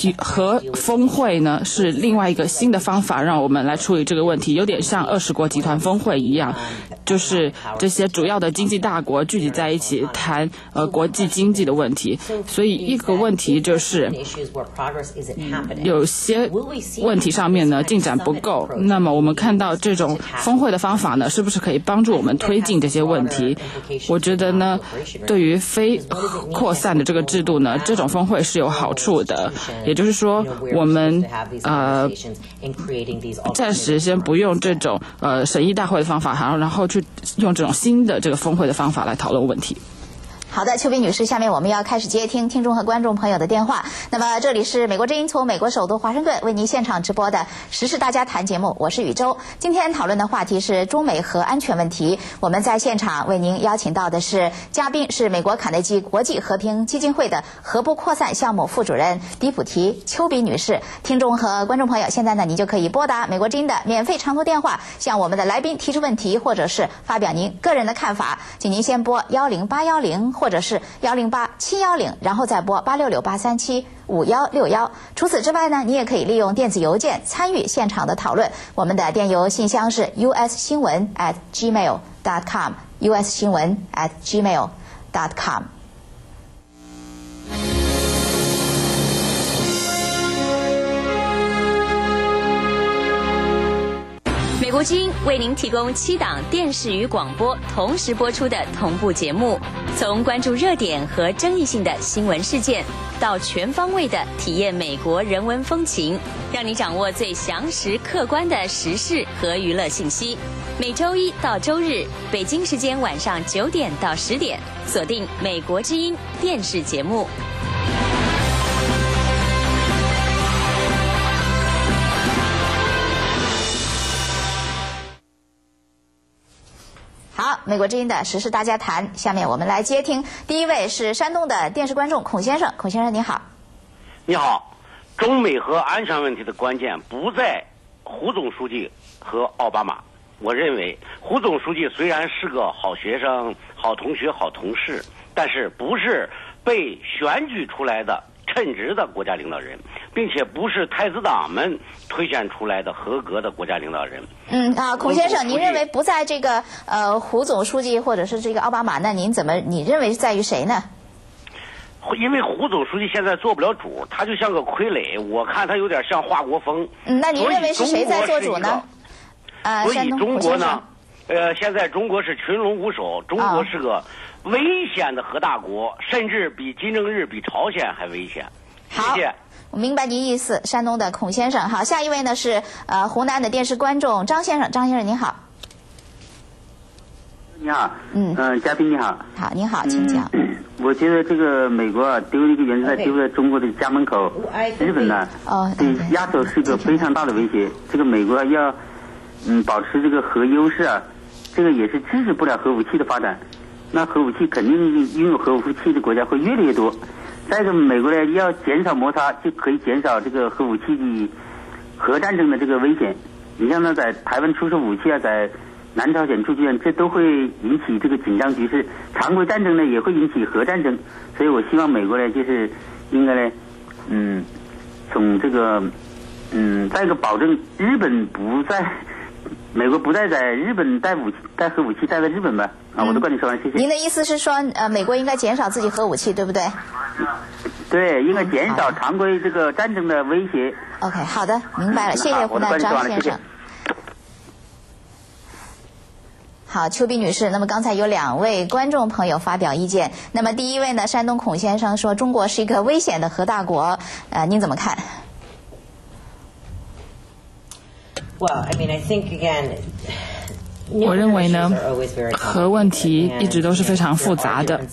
核峰会呢是另外一个新的方法，让我们来处理这个问题，有点像20国集团峰会一样，就是这些主要的经济大国聚集在一起谈国际经济的问题。所以一个问题就是有些问题上面呢进展不够，那么我们看到这种峰会的方法呢，是不是可以帮助我们推进这些问题？我觉得呢，对于非扩散的这个制度呢，这种峰会是有好处的。也就是说，我们暂时先不用这种审议大会的方法，然后去用这种新的这个峰会的方法来讨论问题。 好的，邱斌女士，下面我们要开始接听听众和观众朋友的电话。那么这里是美国之音从美国首都华盛顿为您现场直播的时事大家谈节目，我是宇宙。今天讨论的话题是中美核安全问题。我们在现场为您邀请到的是嘉宾，是美国卡内基国际和平基金会的核不扩散项目副主任迪普提邱斌女士。听众和观众朋友，现在呢，你就可以拨打美国之音的免费长途电话，向我们的来宾提出问题，或者是发表您个人的看法。请您先拨10810。或者是108-710，然后再拨866-837-5161。除此之外呢，你也可以利用电子邮件参与现场的讨论。我们的电邮信箱是 ussinwen@gmail.com ussinwen@gmail.com。 美国之音为您提供7档电视与广播同时播出的同步节目，从关注热点和争议性的新闻事件，到全方位的体验美国人文风情，让你掌握最详实客观的时事和娱乐信息。每周一到周日，北京时间晚上9点到10点，锁定美国之音电视节目。 好，美国之音的时事大家谈，下面我们来接听。第一位是山东的电视观众孔先生，孔先生你好。 你好，中美核安全问题的关键不在胡总书记和奥巴马。我认为胡总书记虽然是个好学生、好同学、好同事，但是不是被选举出来的称职的国家领导人，并且不是太子党们推选出来的合格的国家领导人。 孔先生，您认为不在这个胡总书记或者是这个奥巴马，那你认为是在于谁呢？ 因为胡总书记现在做不了主，他就像个傀儡，我看他有点像华国锋。 那您认为是谁在做主呢？ 所以中国呢，现在中国是群龙无首，中国是个危险的核大国，甚至比金正日、比朝鲜还危险。谢谢。 我明白您意思，山东的孔先生。好，下一位呢是湖南的电视观众张先生，张先生您好。 你好，嘉宾你好。 好，您好，请讲。 我觉得这个美国啊丢一个原子弹丢在中国的家门口，日本呢，对亚洲是一个非常大的威胁。这个美国要保持这个核优势啊，这个也是制止不了核武器的发展。那核武器肯定拥有核武器的国家会越来越多。再一个，美国呢要减少摩擦，就可以减少这个核武器的核战争的这个危险。你像呢，在台湾出售武器啊，在南朝鲜驻军，这都会引起这个紧张局势。常规战争呢也会引起核战争，所以我希望美国呢就是应该呢，从这个再一个保证日本不在。美国不再在日本带核武器带在日本吧？我的观点说完，谢谢。 您的意思是说，美国应该减少自己核武器，对不对？ 对，应该减少常规这个战争的威胁。 OK， 好的，明白了，谢谢湖南张先生。好，邱碧女士，那么刚才有2位观众朋友发表意见。那么第一位呢，山东孔先生说中国是一个危险的核大国，您怎么看 ？Well, I mean, I think again. 我认为呢，核问题一直都是非常复杂的。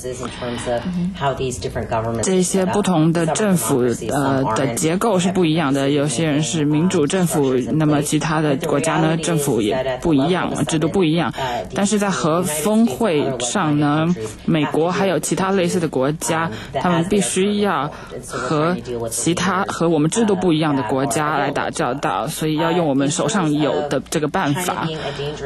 这些不同的政府的结构是不一样的，有些人是民主政府，那么其他的国家呢政府也不一样，制度不一样。但是在核峰会上呢，美国还有其他类似的国家，他们必须要和其他和我们制度不一样的国家来打交道，所以要用我们手上有的这个办法。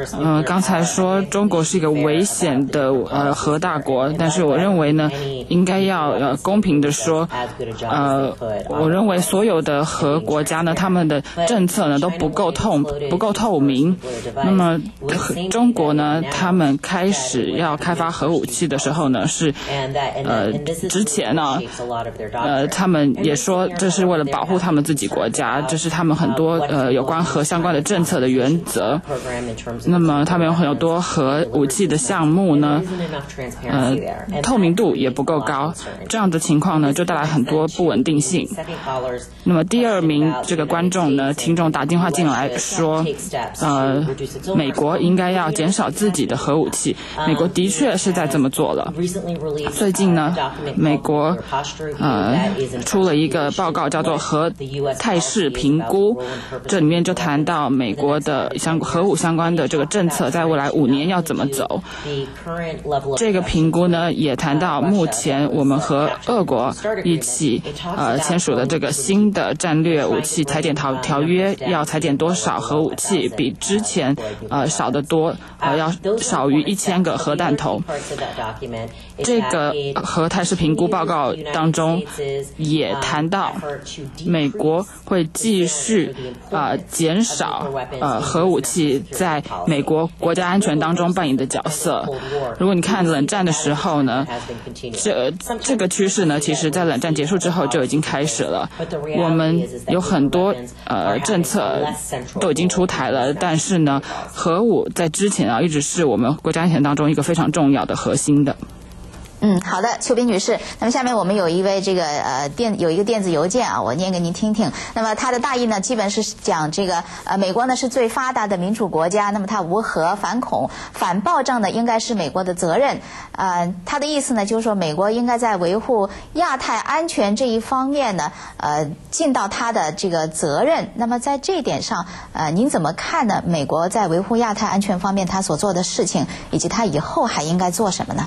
刚才说中国是一个危险的核大国，但是我认为呢，应该要公平的说，我认为所有的核国家呢，他们的政策呢都不够透明。那么中国呢，他们开始要开发核武器的时候呢，是之前呢，他们也说这是为了保护他们自己国家，这是他们很多有关核相关的政策的原则。那么他们有很多核武器的项目呢，透明度也不够高，这样的情况呢就带来很多不稳定性。那么第二名这个观众呢，听众打电话进来说，美国应该要减少自己的核武器。美国的确是在这么做了。最近呢，美国出了一个报告叫做核态势评估，这里面就谈到美国的核武相关的这个政策在未来5年要怎么走。这个评估呢也谈到目前我们和俄国一起签署的这个新的战略武器裁减条约，要裁减多少核武器，比之前少得多，要少于1000个核弹头。这个核态势评估报告当中也谈到美国会继续减少核武器在美国国家安全当中扮演的角色。如果你看冷战的时候呢，这个趋势呢，其实在冷战结束之后就已经开始了。我们有很多政策都已经出台了，但是呢，核武在之前一直是我们国家安全当中一个非常重要的核心的。 好的，秋斌女士。那么下面我们有一位这个有一个电子邮件我念给您听听。那么它的大意呢，基本是讲这个美国呢是最发达的民主国家，那么它无核反恐反暴政呢应该是美国的责任。它的意思呢就是说美国应该在维护亚太安全这一方面呢尽到它的这个责任。那么在这一点上您怎么看呢？美国在维护亚太安全方面它所做的事情，以及它以后还应该做什么呢？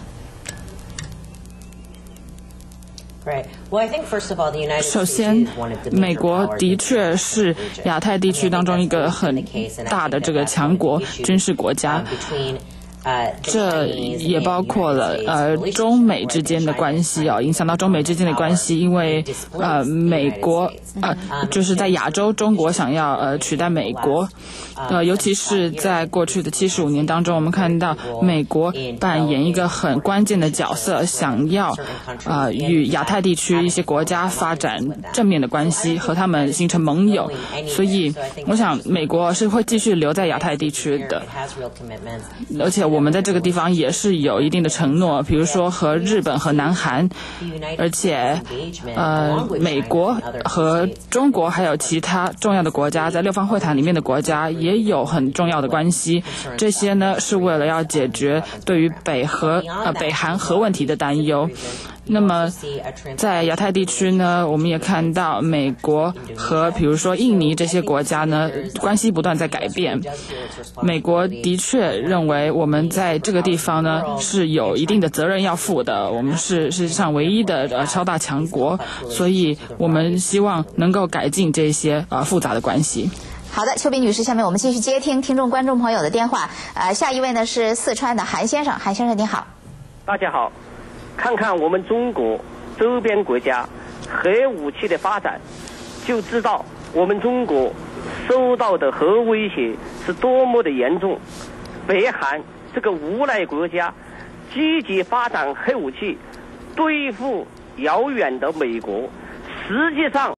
首先，美国的确是亚太地区当中一个很大的这个强国军事国家。这也包括了中美之间的关系影响到中美之间的关系，因为美国就是在亚洲，中国想要取代美国，尤其是在过去的75年当中，我们看到美国扮演一个很关键的角色，想要与亚太地区一些国家发展正面的关系，和他们形成盟友。所以我想美国是会继续留在亚太地区的，而且我们在这个地方也是有一定的承诺，比如说和日本和南韩，而且美国和中国还有其他重要的国家，在六方会谈里面的国家也有很重要的关系。这些呢是为了要解决对于北韩核问题的担忧。那么在亚太地区呢，我们也看到美国和比如说印尼这些国家呢关系不断在改变。美国的确认为我们在这个地方呢是有一定的责任要负的，我们是世界上唯一的超大强国，所以我们希望能够改进这些复杂的关系。 好的，秋斌女士，下面我们继续接听听众观众朋友的电话。下一位呢是四川的韩先生。韩先生您好。 大家好。看看我们中国周边国家核武器的发展，就知道我们中国受到的核威胁是多么的严重。北韩这个无赖国家积极发展核武器对付遥远的美国，实际上